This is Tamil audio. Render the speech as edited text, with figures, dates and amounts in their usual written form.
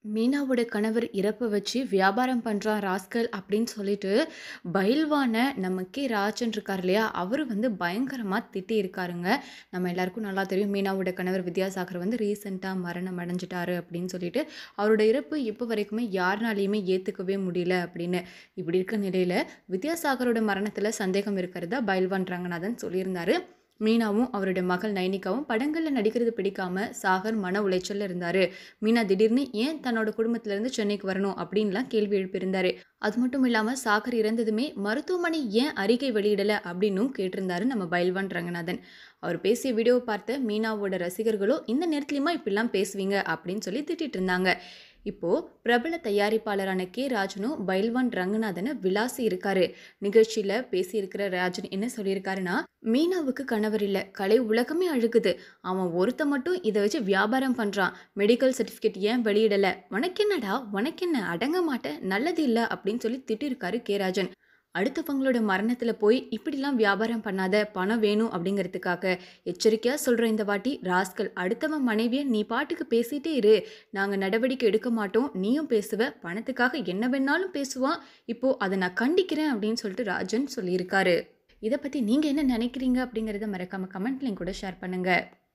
மீனாவோட கணவர் இறப்ப வச்சு வியாபாரம் பண்ணுறான் ராஸ்கல் அப்படின்னு சொல்லிட்டு பயில்வான நம்ம ராஜன் இருக்கார் இல்லையா, அவர் வந்து பயங்கரமாக திட்டி இருக்காருங்க. நம்ம எல்லாருக்கும் நல்லா தெரியும், மீனாவோட கணவர் வித்யாசாகர் வந்து ரீசெண்டாக மரணம் அடைஞ்சிட்டாரு அப்படின்னு சொல்லிட்டு அவரோட இறப்பு இப்போ வரைக்குமே யாருனாலையுமே ஏற்றுக்கவே முடியல அப்படின்னு. இப்படி இருக்க நிலையில் வித்யாசாகரோட மரணத்தில் சந்தேகம் இருக்கிறதா பயில்வான் ரங்கநாதன் சொல்லியிருந்தாரு. மீனாவும் அவருடைய மகள் நைனிகாவும் படங்களில் நடிக்கிறது பிடிக்காம சாகர் மன உளைச்சல்ல இருந்தாரு. மீனா திடீர்னு ஏன் தன்னோட குடும்பத்திலேருந்து சென்னைக்கு வரணும் அப்படின்லாம் கேள்வி எழுப்பியிருந்தாரு. அது மட்டும் இல்லாமல் சாகர் இறந்ததுமே மருத்துவமனை ஏன் அறிக்கை வெளியிடலை அப்படின்னும் கேட்டிருந்தாரு நம்ம பயில்வான் ரங்கநாதன். அவர் பேசிய வீடியோவை பார்த்த மீனாவோட ரசிகர்களோ இந்த நேரத்துலையுமா இப்படிலாம் பேசுவீங்க அப்படின்னு சொல்லி திட்டிட்டு இருந்தாங்க. இப்போ பிரபல தயாரிப்பாளரான ராஜனும் பயில்வான் ரங்கநாதனை விளாசி இருக்காரு. நிகழ்ச்சியில பேசியிருக்கிற ராஜன் என்ன சொல்லியிருக்காருன்னா, மீனாவுக்கு கணவர் இல்லை, கலை உலகமே அழுகுது, அவன் ஒருத்த மட்டும் இதை வச்சு வியாபாரம் பண்றான், மெடிக்கல் சர்டிஃபிகேட் ஏன் வெளியிடல, உனக்கென்னடா உனக்கென்ன, அடங்க மாட்டேன், நல்லது இல்லை அப்படின்னு சொல்லி திட்டிருக்காரு ராஜன். அடுத்தவங்களோட மரணத்தில் போய் இப்படிலாம் வியாபாரம் பண்ணாத, பணம் வேணும் அப்படிங்கிறதுக்காக எச்சரிக்கையாக சொல்கிற இந்த வாட்டி ராஸ்கல், அடுத்தவன் மனைவியை நீ பாட்டுக்கு பேசிகிட்டே இரு, நாங்கள் நடவடிக்கை எடுக்க மாட்டோம், நீயும் பேசுவ, பணத்துக்காக என்ன வேணாலும் பேசுவான், இப்போது அதை நான் கண்டிக்கிறேன் அப்படின்னு சொல்லிட்டு ராஜன் சொல்லியிருக்காரு. இதை பற்றி நீங்கள் என்ன நினைக்கிறீங்க அப்படிங்கிறத மறக்காமல் கமெண்ட்லையும் கூட ஷேர் பண்ணுங்கள்.